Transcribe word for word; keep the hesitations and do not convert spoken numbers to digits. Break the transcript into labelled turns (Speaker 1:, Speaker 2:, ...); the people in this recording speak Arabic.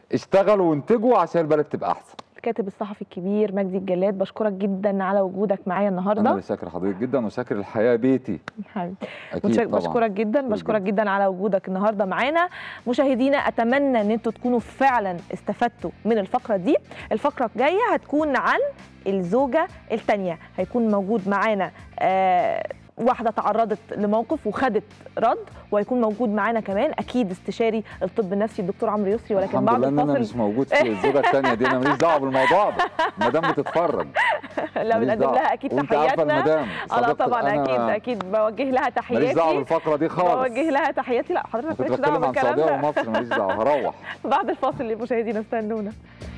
Speaker 1: اشتغلوا وانتجوا عشان البلد تبقى احسن.
Speaker 2: الكاتب الصحفي الكبير مجدي الجلاد، بشكرك جدا على وجودك معايا النهارده.
Speaker 1: انا اللي شاكر حضرتك جدا وشاكر الحياه بيتي
Speaker 2: حبيبي.
Speaker 1: اكيد طبعا.
Speaker 2: بشكرك جدا بشكرك جدا. جدا على وجودك النهارده معانا. مشاهدينا اتمنى ان انتوا تكونوا فعلا استفدتوا من الفقره دي. الفقره الجايه هتكون عن الزوجه الثانيه، هيكون موجود معانا آه واحده تعرضت لموقف وخدت رد، وهيكون موجود معانا كمان اكيد استشاري الطب النفسي الدكتور عمرو يسري. ولكن بعد الفاصل
Speaker 1: الحمد لله انا مش موجود في الزوجه الثانيه دي، انا ماليش دعوه بالموضوع ده، المدام بتتفرج.
Speaker 2: لا بنقدم لها اكيد تحياتنا.
Speaker 1: اه
Speaker 2: طبعا اكيد اكيد بوجه لها تحياتي.
Speaker 1: ماليش دعوه بالفقره دي خالص.
Speaker 2: بوجه لها تحياتي. لا حضرتك ماليش دعوه
Speaker 1: بالكلام ده. كنت بتكلم عن السعوديه
Speaker 2: ده.
Speaker 1: ومصر، ماليش دعوه، هروح.
Speaker 2: بعد الفاصل مشاهدينا استنونا.